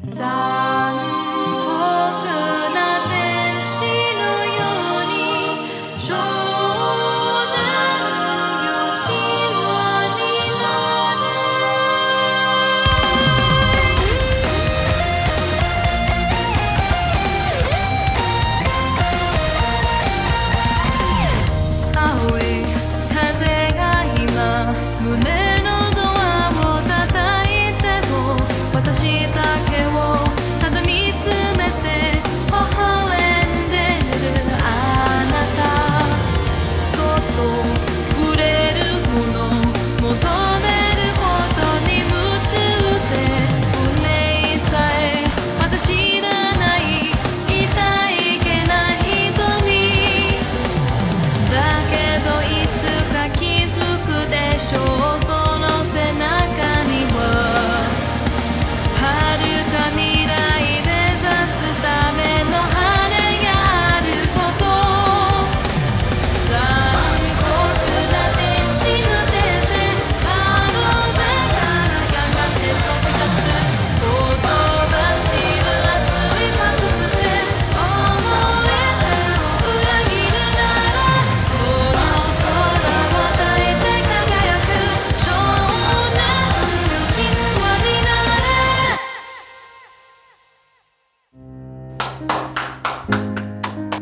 残酷な天使のように少年よ神話になれ。青い風が今胸のドアを叩いても私だけをただ見つめて微笑んでるあなた。そっと触れるもの求めることに夢中で運命さえまだ知らない痛いけない瞳だけどいつか気づくでしょう。その背中には遥か未来目指すための羽があること。残酷な天使の手で窓辺からやがて飛び立つ。ほとばしる熱いパトスで思えたを裏切るならこの空を抱いて輝く少年よ神話にな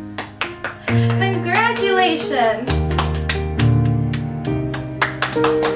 れ。Congratulations!